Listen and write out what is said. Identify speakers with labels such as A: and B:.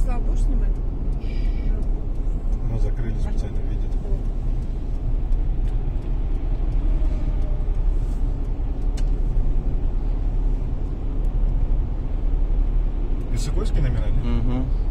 A: Слава, будешь снимать?
B: Ну, закрыли специально, видит. Высокойские номера, нет?
C: Угу.